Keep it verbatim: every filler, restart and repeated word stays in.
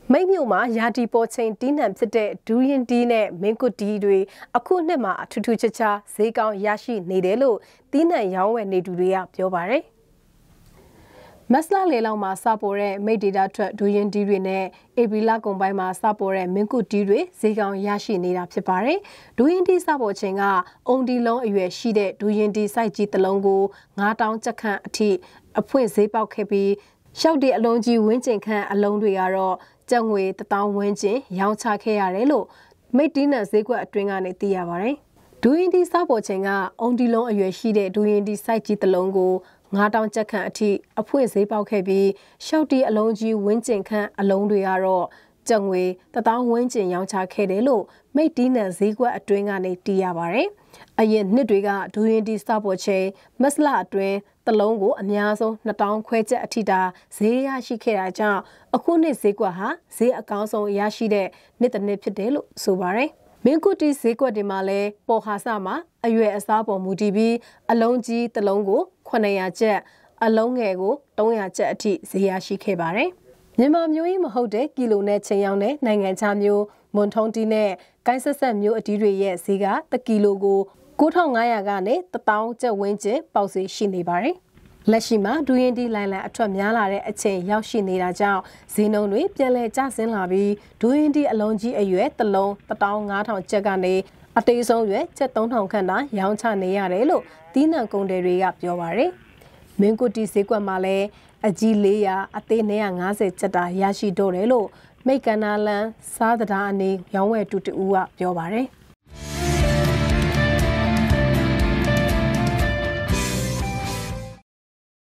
မိတ်မြို့မှာယာတီပေါ်ချိန်တီးနှံဖြစ်တဲ့ဒူရင်တီးနဲ့မင်းကွတ်တီးတွေအခုနှစ်မှာအထူးထူးခြားခြားဈေးကောင်းရရှိနေတယ်လို့တီးနှံရောင်းဝယ်နေသူတွေကပြောပါတယ်။မက်စလာလေလောက်မှာစပေါ်တဲ့မိတ်ဒေတာထွက်ဒူရင်တီးတွေနဲ့အေပီလာကွန်ပိုင်းမှာစပေါ်တဲ့မင်းကွတ်တီးတွေဈေးကောင်းရရှိနေတာဖြစ်ပါတယ်။ဒူရင်တီးစပေါ်ချိန်ကအုံဒီလုံးအရွယ်ရှိတဲ့ဒူရင်တီးစိုက်ကြီးတစ်လုံးကိုငါးတောင်းကျပ်ခန့်အထိအဖွင့်ဈေးပေါက်ခဲ့ပြီးရှောက်တဲ့အလုံးကြီးဝင်းကျင်ခန့်အလုံးတွေကတော့ကျပ်ငွေတစ်တောင်းဝန်းကျင်ရောင်းချခဲ့ရတယ်လို့မိတ်တီးနံဈေးကွက်အတွင်းကနေသိရပါတယ်။ဒူရင်တီစားပေါ်ချိန်ကအုံဒီလုံးအရွယ်ရှိတဲ့ဒူရင်တီစိုက်ကြီးတစ်လုံးကိုငါးတောင်းကျပ်ခန့်အထိအဖွင့်ဈေးပေါက်ခဲ့ပြီးရှောက်တီအလုံးကြီးဝင်းကျင်ခန့်အလုံးတွေကတော့ကျပ်ငွေတစ်တောင်းဝန်းကျင်ရောင်းချခဲ့တယ်လို့မိတ်တီးနံဈေးကွက်အတွင်းကနေသိရပါတယ်။အရင်နှစ်တွေကဒူရင်တီစားပေါ်ချိန်မက်စလာအတွင်းတလုံးကိုအများဆုံးနှစ်တောင်းခွဲချက်အထိတာဈေးရရှိခဲ့တာကြောင့်အခုနှစ်ဈေးကွက်ဟာဈေးအကောင်းဆုံးရရှိတဲ့နှစ်တစ်နှစ်ဖြစ်တယ်လို့ဆိုပါတယ်။မင်းကွတ်တီဈေးကွက်တွေမှာလည်းပေါ်ဟာစမှာအရွယ်အစားပေါ်မူတည်ပြီးအလုံးကြီးတစ်လုံးကိုခုနှစ်ရာကျပ်အလုံးငယ်ကိုသုံးရာကျပ်အထိဈေးရရှိခဲ့ပါတယ်။မြန်မာမျိုးကြီးမဟုတ်တဲ့ကီလိုနဲ့ချိန်ရောက်တဲ့နိုင်ငံခြားမျိုးမွန်ထုံးတီနဲ့ကိုင်းဆက်ဆက်မျိုးအတီးတွေရဲ့ဈေးကတစ်ကီလိုကိုကိုးထောင်ငါးရာကနေတစ်တောင်းကျပ်ဝန်းကျင်ပေါက်စီရှိနေပါတယ်။လက်ရှိမှာဒူရင်တီလိုင်လန်အထွက်များလာတဲ့အချိန်ရောက်ရှိနေတာကြောင့်ဈေးနှုန်းတွေပြန်လည်ကျဆင်းလာပြီးဒူရင်တီအလုံးကြီးအရွယ်တစ်လုံးတစ်တောင်းငါးထောင်ကျပ်ကနေအသေးဆုံးရွယ်ကျပ်သုံးထောင်ခန့်သာရောင်းချနေရတယ်လို့တီးနှံကုန်တယ်တွေကပြောပါတယ်။မင်းကွတ်တီဈေးကွက်မှာလည်းအကြီးလေးရာအသေးနှစ်ရာငါးဆယ်ကျပ်တာရရှိတော့တယ်လို့မိတ်ကနာလန်စားတရားအနေရောင်းဝယ်တူတူကပြောပါတယ်။